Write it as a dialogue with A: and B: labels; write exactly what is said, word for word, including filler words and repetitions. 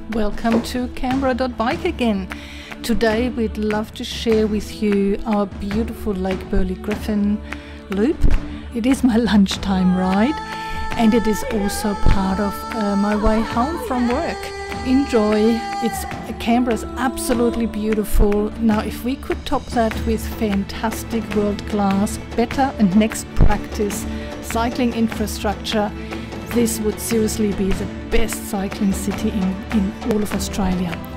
A: Welcome to Canberra dot bike again. Today we'd love to share with you our beautiful Lake Burley Griffin loop. It is my lunchtime ride and it is also part of uh, my way home from work. Enjoy. It's Canberra's absolutely beautiful. Now if we could top that with fantastic world-class, better and next practice cycling infrastructure, this would seriously be the best cycling city in, in all of Australia.